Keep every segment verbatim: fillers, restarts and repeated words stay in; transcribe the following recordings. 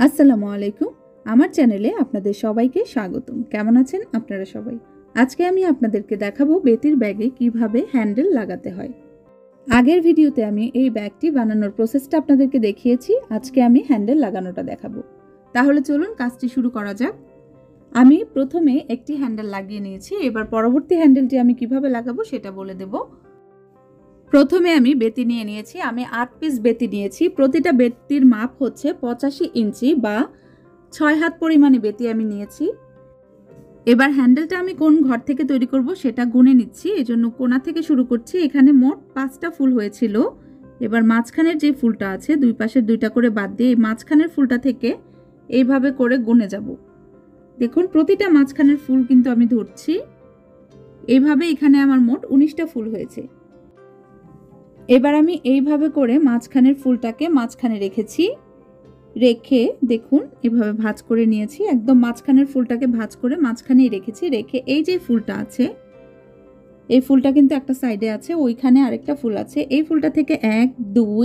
আসসালামু আলাইকুম। আমার চ্যানেলে আপনাদের সবাইকে স্বাগতম। কেমন আছেন আপনারা সবাই? আজকে আমি আপনাদেরকে দেখাবো বেতির ব্যাগে কিভাবে হ্যান্ডেল লাগাতে হয়। আগের ভিডিওতে আমি এই ব্যাগটি বানানোর প্রসেসটা আপনাদেরকে দেখিয়েছি। আজকে আমি হ্যান্ডেল লাগানোটা দেখাবো। তাহলে চলুন কাজটি শুরু করা যাক। আমি প্রথমে একটি হ্যান্ডেল লাগিয়ে নিয়েছি। এবার পরবর্তী হ্যান্ডেলটি আমি কিভাবে লাগাবো সেটা বলে দেব। প্রথমে আমি বেতি নিয়ে নিয়েছি। আমি আট পিস বেতি নিয়েছি। প্রতিটা বেতির মাপ হচ্ছে পঁচাশি ইঞ্চি বা ছয় হাত পরিমাণে বেতি আমি নিয়েছি। এবার হ্যান্ডেলটা আমি কোন ঘর থেকে তৈরি করব সেটা গুনে নিচ্ছি। এজন্য কোণা থেকে শুরু করছি। এখানে মোট পাঁচটা ফুল হয়েছিল। এবার মাঝখানের যে ফুলটা আছে দুই পাশের দুইটা করে বাদ দিয়ে এই মাঝখানের ফুলটা থেকে এইভাবে করে গুনে যাব। দেখুন প্রতিটা মাঝখানের ফুল কিন্তু আমি ধরছি। এইভাবে এখানে আমার মোট উনিশটা ফুল হয়েছে। এবার আমি এইভাবে করে মাঝখানের ফুলটাকে মাঝখানে রেখেছি। রেখে দেখুন এভাবে ভাঁজ করে নিয়েছি। একদম মাঝখানের ফুলটাকে ভাঁজ করে মাঝখানেই রেখেছি। রেখে এই যে ফুলটা আছে এই ফুলটা কিন্তু একটা সাইডে আছে, ওইখানে আরেকটা ফুল আছে। এই ফুলটা থেকে এক দুই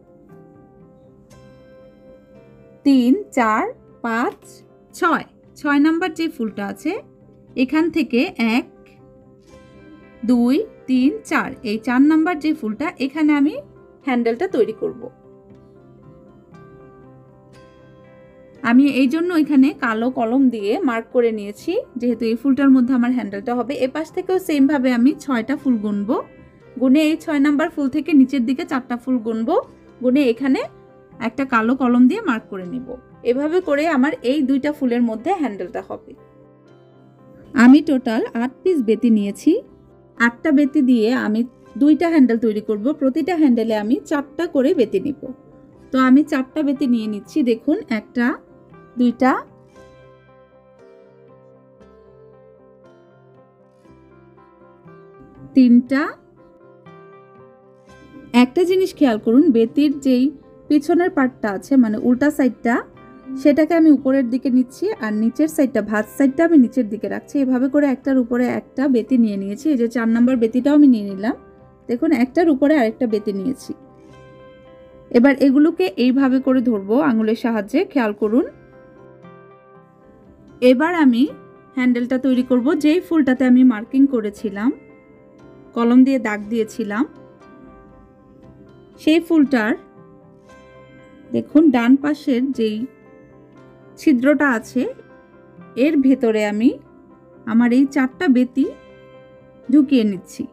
তিন চার পাঁচ ছয় ছয় নাম্বার যে ফুলটা আছে এখান থেকে এক দুই তিন চার এই চার নাম্বার যে ফুলটা এখানে আমি হ্যান্ডেলটা তৈরি করব। আমি এই জন্য এখানে কালো কলম দিয়ে মার্ক করে নিয়েছি, যেহেতু এই ফুলটার মধ্যে আমার হ্যান্ডেলটা হবে। এ পাশ থেকেও সেম ভাবে আমি ছয়টা ফুল গুনবো। গুনে এই ছয় নাম্বার ফুল থেকে নিচের দিকে চারটা ফুল গুনবো। গুনে এখানে একটা কালো কলম দিয়ে মার্ক করে নিব। এভাবে করে আমার এই দুইটা ফুলের মধ্যে হ্যান্ডেলটা হবে। আমি টোটাল আট পিস বেতি নিয়েছি। আটটা বেতি দিয়ে আমি দুইটা হ্যান্ডেল তৈরি করব। প্রতিটা হ্যান্ডেলে আমি চারটা করে বেতি নিব। তো আমি চারটা বেতি নিয়ে নিচ্ছি। দেখুন একটা দুইটা তিনটা। একটা জিনিস খেয়াল করুন, বেতির যেই পিছনের পার্টটা আছে মানে উল্টা সাইডটা সেটাকে আমি উপরের দিকে নিচ্ছি আর নিচের সাইডটা ভাঁজ সাইডটা আমি নিচের দিকে রাখছি। এভাবে করে একটার উপরে একটা বেতি নিয়ে নিয়েছি। এই যে চার নাম্বার বেতিটাও আমি নিয়ে নিলাম। দেখুন একটার উপরে আরেকটা বেতি নিয়েছি। এবার এগুলোকে এইভাবে করে ধরবো আঙুলের সাহায্যে, খেয়াল করুন। এবার আমি হ্যান্ডেলটা তৈরি করব। যেই ফুলটাতে আমি মার্কিং করেছিলাম, কলম দিয়ে দাগ দিয়েছিলাম, সেই ফুলটার দেখুন ডান পাশের যেই ছিদ্রটা আছে এর ভেতরে আমি আমার এই চারটা বেতি ঢুকিয়ে নিচ্ছি।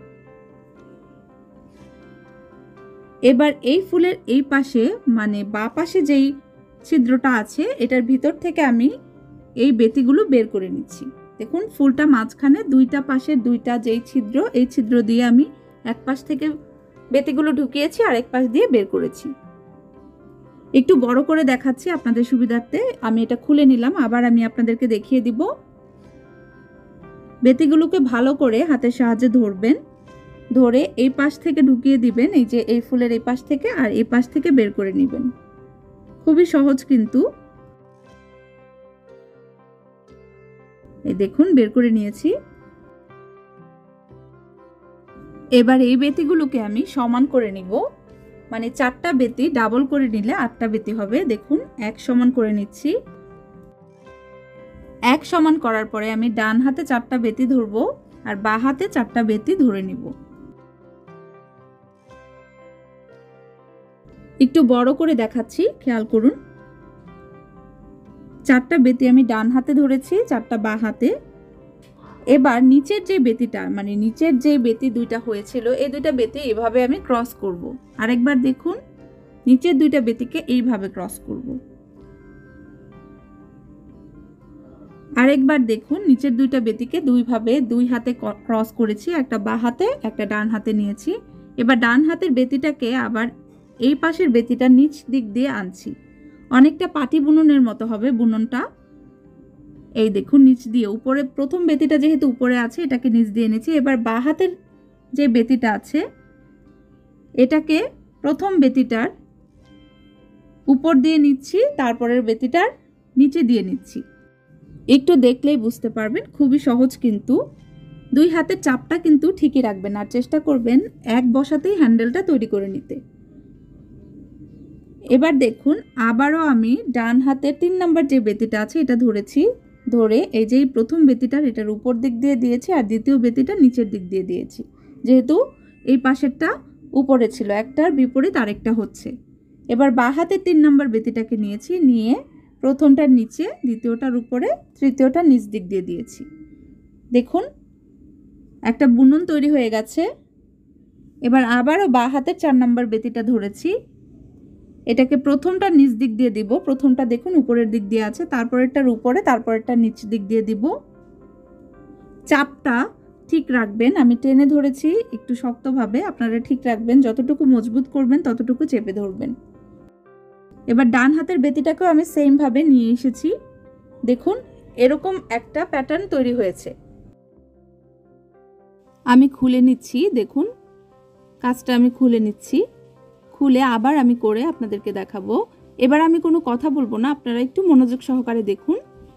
এবার এই ফুলের এই পাশে মানে বাঁ পাশে যেই ছিদ্রটা আছে এটার ভিতর থেকে আমি এই বেতিগুলো বের করে নিচ্ছি। দেখুন ফুলটা মাঝখানে দুইটা পাশের দুইটা যেই ছিদ্র এই ছিদ্র দিয়ে আমি এক পাশ থেকে বেতিগুলো ঢুকিয়েছি আর এক পাশ দিয়ে বের করেছি। একটু বড় করে দেখাচ্ছি আপনাদের সুবিধার্থে। আমি এটা খুলে নিলাম, আবার আমি আপনাদেরকে দেখিয়ে দিব। বেতিগুলোকে ভালো করে হাতের সাহায্যে ধরবেন। ধরে এই পাশ থেকে ঢুকিয়ে দিবেন, এই যে এই ফুলের এই পাশ থেকে, আর এই পাশ থেকে বের করে নেবেন। খুবই সহজ কিন্তু। এই দেখুন বের করে নিয়েছি। এবার এই বেতিগুলোকে আমি সমান করে নিব। মানে চারটা বেতি ডাবল করে নিলে আটটা বেতি হবে। দেখুন এক সমান করে নিচ্ছি। এক সমান করার পরে আমি ডান হাতে চারটা বেতি ধরবো আর বাঁ হাতে চারটা বেতি ধরে নিব। একটু বড় করে দেখাচ্ছি, খেয়াল করুন। চারটা বেতি আমি ডান হাতে ধরেছি, চারটা বাঁ হাতে। এবার নিচের যে বেতিটা মানে নিচের যে বেতি দুইটা হয়েছিল এই দুইটা বেতি এভাবে আমি ক্রস করব। আরেকবার দেখুন নিচের দুইটা বেতিকে এইভাবে ক্রস করব। আরেকবার দেখুন নিচের দুইটা বেতিকে দুইভাবে দুই হাতে ক্রস করেছি, একটা বাঁ হাতে একটা ডান হাতে নিয়েছি। এবার ডান হাতের বেতিটাকে আবার এই পাশের বেতিটা নিচ দিক দিয়ে আনছি। অনেকটা পাটি বুননের মতো হবে বুননটা। এই দেখুন নিচ দিয়ে উপরে প্রথম বেতিটা যেহেতু উপরে আছে এটাকে নিচ দিয়ে এনেছি। এবার বাঁ হাতের যে বেতিটা আছে এটাকে প্রথম বেতিটার উপর দিয়ে নিচ্ছি, তারপরের বেতিটার নিচে দিয়ে নিচ্ছি। একটু দেখলেই বুঝতে পারবেন, খুবই সহজ কিন্তু। দুই হাতের চাপটা কিন্তু ঠিকই রাখবেন আর চেষ্টা করবেন এক বসাতেই হ্যান্ডেলটা তৈরি করে নিতে। এবার দেখুন আবারও আমি ডান হাতের তিন নাম্বার যে বেতিটা আছে এটা ধরেছি, ধরে এই যে প্রথম বেতিটার এটার উপর দিক দিয়ে দিয়েছি আর দ্বিতীয় বেতিটা নিচের দিক দিয়ে দিয়েছি, যেহেতু এই পাশেরটা উপরে ছিল, একটার বিপরীত আরেকটা হচ্ছে। এবার বাঁ হাতের তিন নাম্বার বেতিটাকে নিয়েছি, নিয়ে প্রথমটার নিচে, দ্বিতীয়টার উপরে, তৃতীয়টা নিচ দিক দিয়ে দিয়েছি। দেখুন একটা বুনন তৈরি হয়ে গেছে। এবার আবারও বাঁ হাতের চার নাম্বার বেতিটা ধরেছি, এটাকে প্রথমটা নিচ দিক দিয়ে দিব, প্রথমটা দেখুন উপরের দিক দিয়ে আছে, তারপরেরটার উপরে, তারপরেরটা নিচ দিক দিয়ে দিব। চাপটা ঠিক রাখবেন, আমি টেনে ধরেছি একটু শক্তভাবে, আপনারা ঠিক রাখবেন, যতটুকু মজবুত করবেন ততটুকু চেপে ধরবেন। এবার ডান হাতের বেতিটাকেও আমি সেম ভাবে নিয়ে এসেছি। দেখুন এরকম একটা প্যাটার্ন তৈরি হয়েছে। আমি খুলে নিচ্ছি, দেখুন কাজটা আমি খুলে নিচ্ছি, খুলে আবার আমি করে আপনাদেরকে দেখাবো। এবার আমি কোনো কথা বলবো না, আপনারা একটু মনোযোগ সহকারে দেখুন।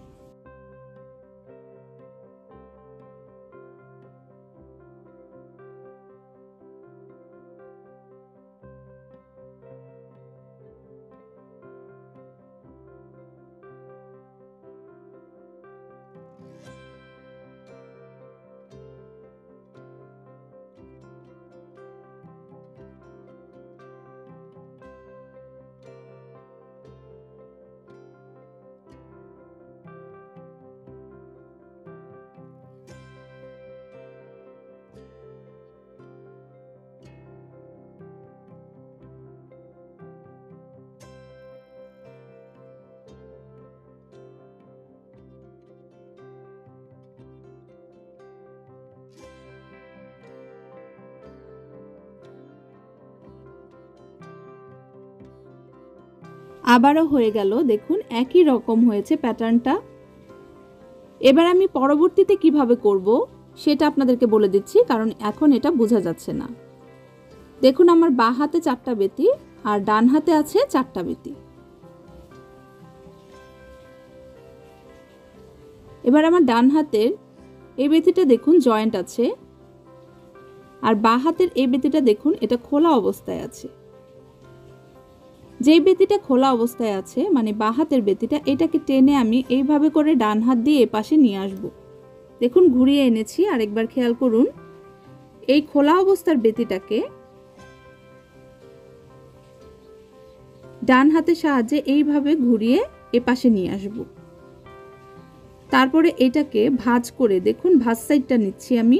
আবারও হয়ে গেল, দেখুন একই রকম হয়েছে প্যাটার্নটা। এবার আমি পরবর্তীতে কিভাবে করব সেটা আপনাদেরকে বলে দিচ্ছি, কারণ এখন এটা বোঝা যাচ্ছে না। দেখুন আমার বাঁ হাতে চারটা বেতি আর ডান হাতে আছে চারটা বেতি। এবার আমার ডান হাতের এই বেতিটা দেখুন জয়েন্ট আছে, আর বাঁ হাতের এই বেতিটা দেখুন এটা খোলা অবস্থায় আছে। যেই বেতিটা খোলা অবস্থায় আছে মানে বাঁ হাতের বেতিটা, এটাকে টেনে আমি এইভাবে করে ডান হাত দিয়ে এ পাশে নিয়ে আসব। দেখুন ঘুরিয়ে এনেছি, আরেকবার খেয়াল করুন। এই খোলা অবস্থার বেতিটাকে ডান হাতের সাহায্যে এইভাবে ঘুরিয়ে এ পাশে নিয়ে আসব। তারপরে এটাকে ভাঁজ করে, দেখুন ভাঁজ সাইডটা নিচ্ছি আমি।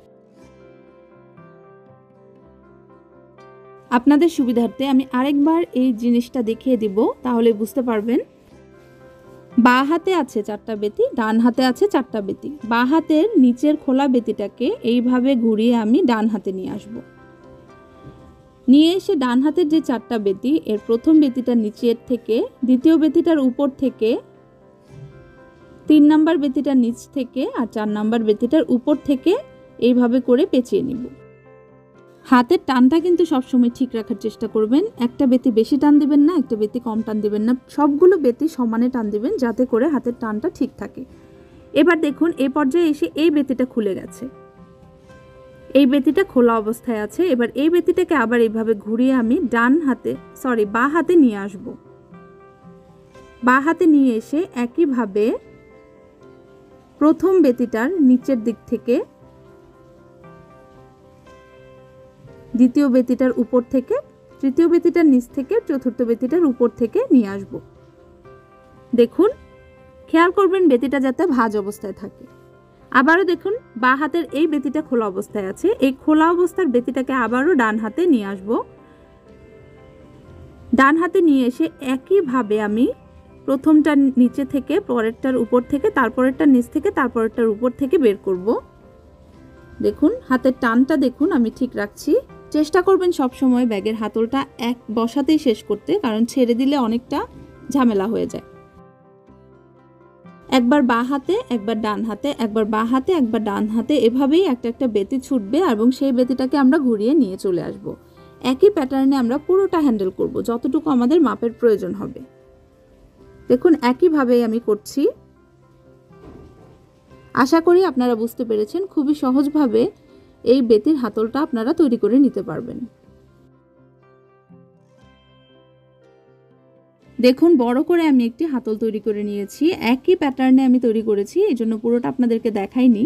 আপনাদের সুবিধার্থে আমি আরেকবার এই জিনিসটা দেখিয়ে দিব, তাহলে বুঝতে পারবেন। বাঁ হাতে আছে চারটা বেতি, ডান হাতে আছে চারটা বেতি। বাঁ হাতের নিচের খোলা বেতিটাকে এইভাবে ঘুরিয়ে আমি ডান হাতে নিয়ে আসব। নিয়ে এসে ডান হাতের যে চারটা বেতি, এর প্রথম বেতিটার নিচের থেকে, দ্বিতীয় বেতিটার উপর থেকে, তিন নাম্বার বেতিটার নিচ থেকে আর চার নাম্বার বেতিটার উপর থেকে এইভাবে করে পেঁচিয়ে নিব। হাতের টানটা কিন্তু সবসময় ঠিক রাখার চেষ্টা করবেন। একটা বেতি বেশি টান দিবেন না, একটা বেতি কম টান দিবেন না, সবগুলো বেতি সমানে টান দিবেন যাতে করে হাতের টানটা ঠিক থাকে। এবার দেখুন এই পর্যায়ে এসে এই বেতিটা খুলে গেছে, এই বেতিটা খোলা অবস্থায় আছে। এবার এই বেতিটাকে আবার এইভাবে ঘুরিয়ে আমি ডান হাতে সরি বাঁ হাতে নিয়ে আসব। বাঁ হাতে নিয়ে এসে একইভাবে প্রথম বেতিটার নিচের দিক থেকে, দ্বিতীয় বেতিটার উপর থেকে, তৃতীয় বেতিটার নিচ থেকে, চতুর্থ বেতিটার উপর থেকে নিয়ে আসব। দেখুন খেয়াল করবেন বেতিটা যাতে ভাঁজ অবস্থায় থাকে। আবারও দেখুন বাঁ হাতের এই বেতিটা খোলা অবস্থায় আছে, এই খোলা অবস্থার বেতিটাকে আবারও ডান হাতে নিয়ে আসব। ডান হাতে নিয়ে এসে একইভাবে আমি প্রথমটার নিচে থেকে, পরেরটার উপর থেকে, তারপরেরটার নিচ থেকে, তারপরেরটার উপর থেকে বের করব। দেখুন হাতের টানটা দেখুন আমি ঠিক রাখছি। চেষ্টা করবেন সব সময় ব্যাগের হাতলটা এক বসাতেই শেষ করতে, কারণ ছেড়ে দিলে অনেকটা ঝামেলা হয়ে যায়। একবার বাঁ হাতে, একবার ডান হাতে, একবার বাঁ হাতে, একবার ডান হাতে, এভাবেই একটা একটা বেতি ছুটবে এবং সেই বেতিটাকে আমরা ঘুরিয়ে নিয়ে চলে আসব। একই প্যাটার্নে আমরা পুরোটা হ্যান্ডেল করব, যতটুকু আমাদের মাপের প্রয়োজন হবে। দেখুন একইভাবেই আমি করছি। আশা করি আপনারা বুঝতে পেরেছেন। খুবই সহজভাবে এই বেতির হাতলটা আপনারা তৈরি করে নিতে পারবেন। দেখুন বড় করে আমি একটি হাতল তৈরি করে নিয়েছি। একই প্যাটার্নে আমি তৈরি করেছি, এই জন্য পুরোটা আপনাদেরকে দেখাইনি।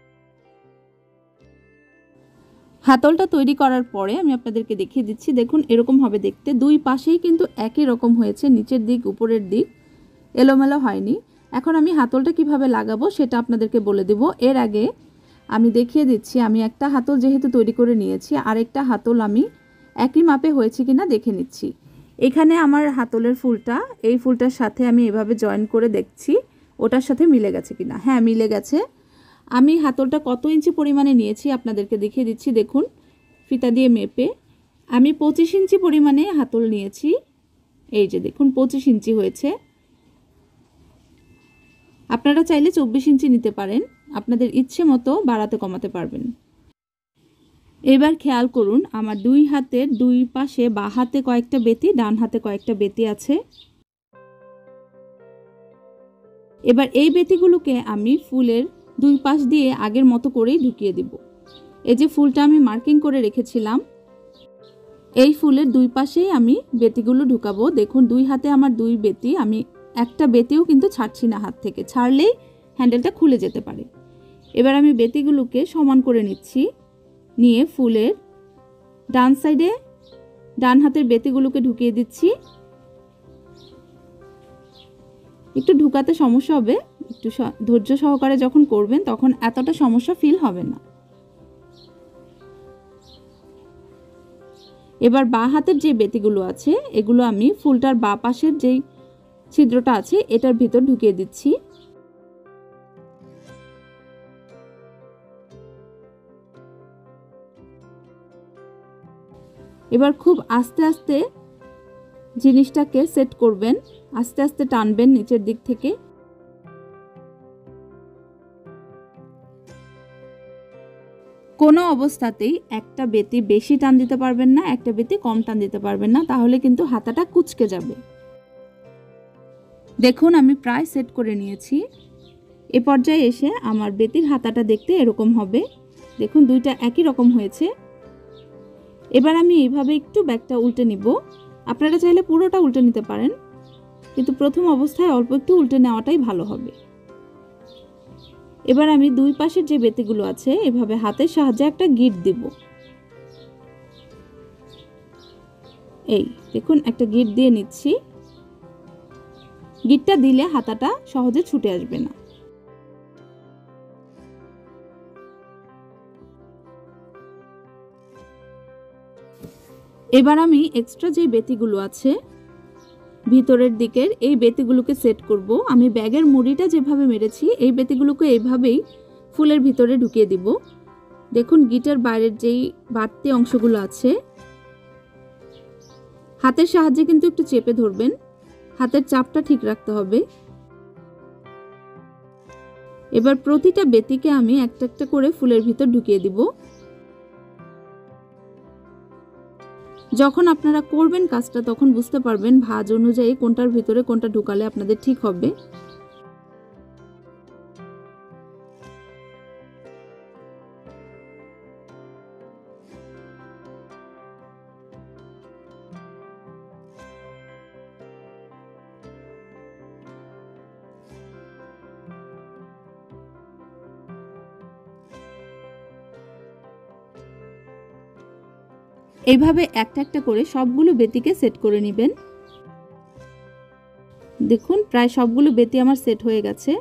হাতলটা তৈরি করার পরে আমি আপনাদেরকে দেখিয়ে দিচ্ছি। দেখুন এরকম হবে দেখতে, দুই পাশেই কিন্তু একই রকম হয়েছে, নিচের দিক উপরের দিক এলোমেলো হয়নি। এখন আমি হাতলটা কিভাবে লাগাবো সেটা আপনাদেরকে বলে দেব। এর আগে আমি দেখিয়ে দিচ্ছি, আমি একটা হাতল যেহেতু তৈরি করে নিয়েছি, আরেকটা হাতল আমি একই মাপে হয়েছে কিনা দেখে নিচ্ছি। এখানে আমার হাতলের ফুলটা এই ফুলটার সাথে আমি এভাবে জয়েন করে দেখছি ওটার সাথে মিলে গেছে কিনা। হ্যাঁ, মিলে গেছে। আমি হাতলটা কত ইঞ্চি পরিমাণে নিয়েছি আপনাদেরকে দেখিয়ে দিচ্ছি। দেখুন ফিতা দিয়ে মেপে আমি পঁচিশ ইঞ্চি পরিমাণে হাতল নিয়েছি। এই যে দেখুন পঁচিশ ইঞ্চি হয়েছে। আপনারা চাইলে চব্বিশ ইঞ্চি নিতে পারেন, আপনাদের ইচ্ছে মতো বাড়াতে কমাতে পারবেন। এবার খেয়াল করুন আমার দুই হাতের দুই পাশে, বা হাতে কয়েকটা বেতি, ডান হাতে কয়েকটা বেতি আছে। এবার এই বেতিগুলোকে আমি ফুলের দুই পাশ দিয়ে আগের মতো করেই ঢুকিয়ে দিব। এই যে ফুলটা আমি মার্কিং করে রেখেছিলাম, এই ফুলের দুই পাশেই আমি বেতিগুলো ঢুকাবো। দেখুন দুই হাতে আমার দুই বেতি, আমি একটা বেতিও কিন্তু ছাড়ছি না হাত থেকে, ছাড়লেই হ্যান্ডেলটা খুলে যেতে পারে। এবার আমি বেতিগুলোকে সমান করে নিচ্ছি, নিয়ে ফুলের ডান সাইডে ডান হাতের বেতিগুলোকে ঢুকিয়ে দিচ্ছি। একটু ঢুকাতে সমস্যা হবে, একটু ধৈর্য সহকারে যখন করবেন তখন এতটা সমস্যা ফিল হবে না। এবার বাঁ হাতের যে বেতিগুলো আছে এগুলো আমি ফুলটার বাঁ পাশের যেই ছিদ্রটা আছে এটার ভিতর ঢুকিয়ে দিচ্ছি। এবার খুব আস্তে আস্তে জিনিসটাকে সেট করবেন, আস্তে আস্তে টানবেন নিচের দিক থেকে। কোনো অবস্থাতেই একটা বেতি বেশি টান দিতে পারবেন না, একটা বেতি কম টান দিতে পারবেন না, তাহলে কিন্তু হাতাটা কুঁচকে যাবে। দেখুন আমি প্রায় সেট করে নিয়েছি। এ পর্যায়ে এসে আমার বেতির হাতাটা দেখতে এরকম হবে। দেখুন দুইটা একই রকম হয়েছে। এবার আমি এইভাবে একটু ব্যাগটা উল্টে নিব। আপনারা চাইলে পুরোটা উল্টে নিতে পারেন, কিন্তু প্রথম অবস্থায় অল্প একটু উল্টে নেওয়াটাই ভালো হবে। এবার আমি দুই পাশের যে বেতিগুলো আছে এভাবে হাতের সাহায্যে একটা গিঁট দিব। এই দেখুন একটা গিঁট দিয়ে নিচ্ছি। গিঁটটা দিলে হাতাটা সহজে ছুটে আসবে না। এবার আমি এক্সট্রা যে বেতিগুলো আছে ভিতরের দিকের এই বেতিগুলোকে সেট করব। আমি ব্যাগের মুড়িটা যেভাবে মেরেছি এই বেতিগুলোকে এইভাবেই ফুলের ভিতরে ঢুকিয়ে দিব। দেখুন গিটার বাইরের যেই বাড়তি অংশগুলো আছে হাতের সাহায্যে কিন্তু একটু চেপে ধরবেন, হাতের চাপটা ঠিক রাখতে হবে। এবার প্রতিটা বেতিকে আমি একটা একটা করে ফুলের ভিতর ঢুকিয়ে দিব। যখন আপনারা করবেন কাজটা তখন বুঝতে পারবেন ভাঁজ অনুযায়ী কোনটার ভিতরে কোনটা ঢুকালে আপনাদের ঠিক হবে। এইভাবে একটা একটা করে সবগুলো বেতিকে সেট করে নেবেন। দেখুন প্রায় সবগুলো বেতি আমার সেট হয়ে গেছে।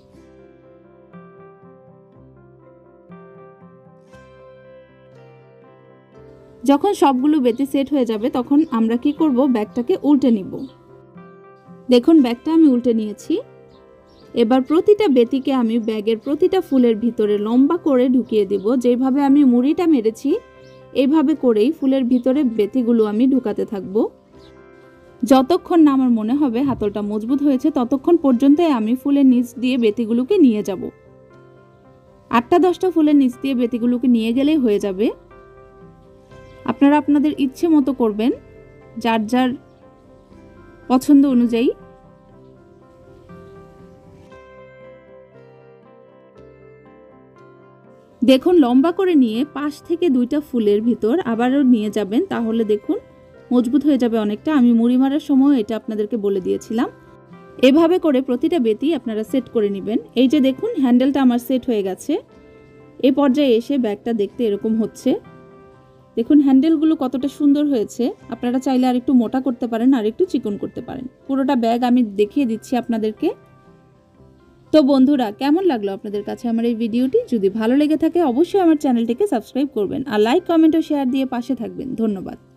যখন সবগুলো বেতি সেট হয়ে যাবে তখন আমরা কি করব, ব্যাগটাকে উল্টে নিব। দেখুন ব্যাগটা আমি উল্টে নিয়েছি। এবার প্রতিটা বেতিকে আমি ব্যাগের প্রতিটা ফুলের ভিতরে লম্বা করে ঢুকিয়ে দিব। যেভাবে আমি মুড়িটা মেরেছি এইভাবে করেই ফুলের ভিতরে বেতিগুলো আমি ঢুকাতে থাকব। যতক্ষণ না আমার মনে হবে হাতলটা মজবুত হয়েছে ততক্ষণ পর্যন্তই আমি ফুলের নিচ দিয়ে বেতিগুলোকে নিয়ে যাব। আটটা দশটা ফুলের নিচ দিয়ে বেতিগুলোকে নিয়ে গেলেই হয়ে যাবে। আপনারা আপনাদের ইচ্ছে মতো করবেন, যার যার পছন্দ অনুযায়ী। দেখুন লম্বা করে নিয়ে পাশ থেকে দুইটা ফুলের ভিতর আবারও নিয়ে যাবেন, তাহলে দেখুন মজবুত হয়ে যাবে অনেকটা। আমি মুড়ি মারার সময় এটা আপনাদেরকে বলে দিয়েছিলাম। এভাবে করে প্রতিটা বেতি আপনারা সেট করে নেবেন। এই যে দেখুন হ্যান্ডেলটা আমার সেট হয়ে গেছে। এই পর্যায়ে এসে ব্যাগটা দেখতে এরকম হচ্ছে। দেখুন হ্যান্ডেলগুলো কতটা সুন্দর হয়েছে। আপনারা চাইলে আর একটু মোটা করতে পারেন, আর একটু চিকন করতে পারেন। পুরোটা ব্যাগ আমি দেখিয়ে দিচ্ছি আপনাদেরকে। তো বন্ধুরা, কেমন লাগলো আপনাদের কাছে আমার এই ভিডিওটি? যদি ভালো লেগে থাকে অবশ্যই আমার চ্যানেলটিকে সাবস্ক্রাইব করবেন, আর লাইক, কমেন্ট ও শেয়ার দিয়ে পাশে থাকবেন। ধন্যবাদ।